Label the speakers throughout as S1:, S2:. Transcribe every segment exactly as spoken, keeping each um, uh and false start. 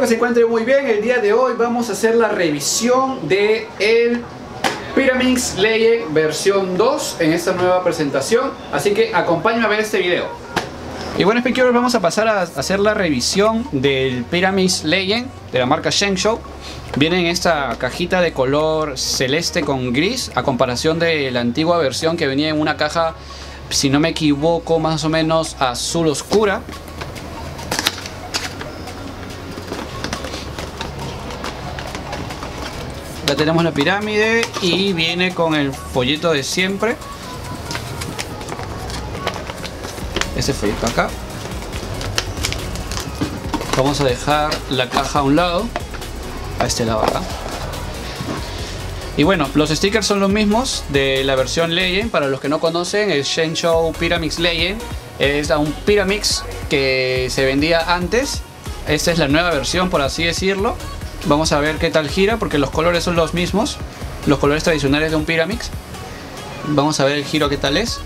S1: que se encuentren muy bien. El día de hoy vamos a hacer la revisión de el Pyraminx Legend versión dos en esta nueva presentación, así que acompáñame a ver este video. Y bueno, Speedcubers, vamos a pasar a hacer la revisión del Pyraminx Legend de la marca Shenzhou. Viene en esta cajita de color celeste con gris, a comparación de la antigua versión que venía en una caja, si no me equivoco, más o menos azul oscura. Ya tenemos la pirámide y viene con el folleto de siempre. Ese folleto acá. Vamos a dejar la caja a un lado, a este lado acá. Y bueno, los stickers son los mismos de la versión Legend. Para los que no conocen, el Shenzhou Pyraminx Legend es un Pyraminx que se vendía antes. Esta es la nueva versión, por así decirlo. Vamos a ver qué tal gira, porque los colores son los mismos, los colores tradicionales de un Pyraminx. Vamos a ver el giro qué tal es.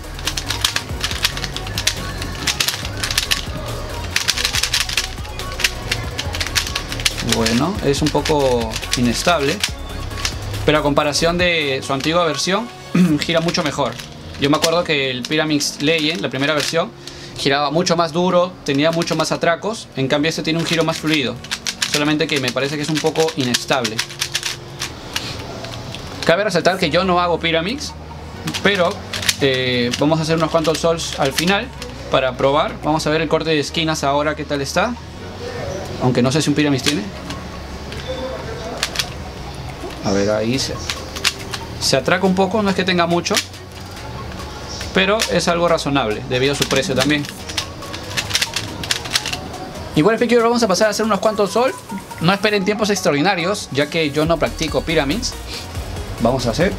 S1: Bueno, es un poco inestable, pero a comparación de su antigua versión, gira mucho mejor. Yo me acuerdo que el Pyraminx Legend, la primera versión, giraba mucho más duro, tenía mucho más atracos. En cambio este tiene un giro más fluido, solamente que me parece que es un poco inestable. Cabe resaltar que yo no hago Pyraminx, pero eh, vamos a hacer unos cuantos sols al final para probar. Vamos a ver el corte de esquinas ahora qué tal está, aunque no sé si un Pyraminx tiene. A ver, ahí se, se atraca un poco, no es que tenga mucho, pero es algo razonable debido a su precio también. Y bueno, Speedcubers, vamos a pasar a hacer unos cuantos sols. No esperen tiempos extraordinarios, ya que yo no practico Pyraminx. Vamos a hacer.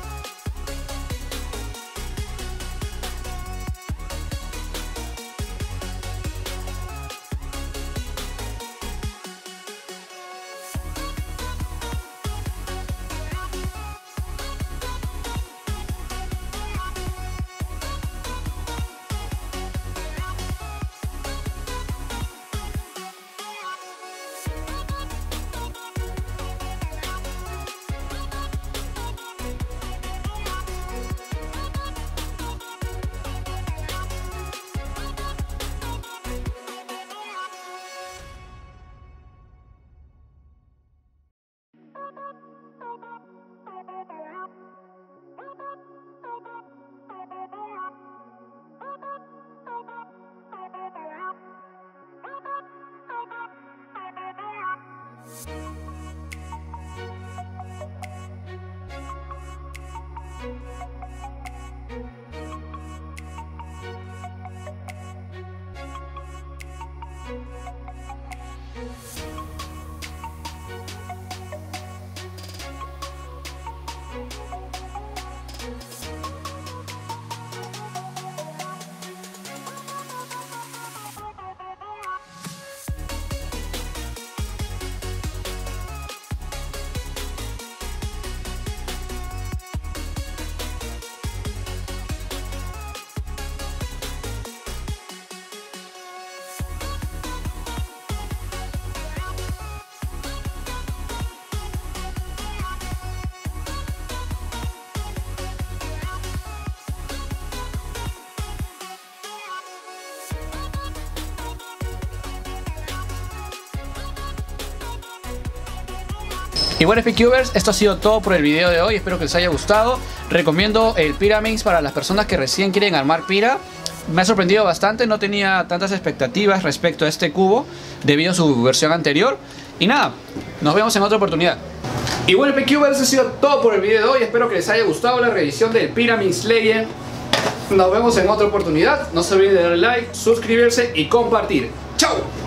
S1: Y bueno, Speedcubers, esto ha sido todo por el video de hoy. Espero que les haya gustado. Recomiendo el Pyraminx para las personas que recién quieren armar Pyra. Me ha sorprendido bastante, no tenía tantas expectativas respecto a este cubo debido a su versión anterior. Y nada, nos vemos en otra oportunidad. Y bueno, Speedcubers, esto ha sido todo por el video de hoy. Espero que les haya gustado la revisión del Pyraminx Legend. Nos vemos en otra oportunidad. No se olviden de darle like, suscribirse y compartir. ¡Chao!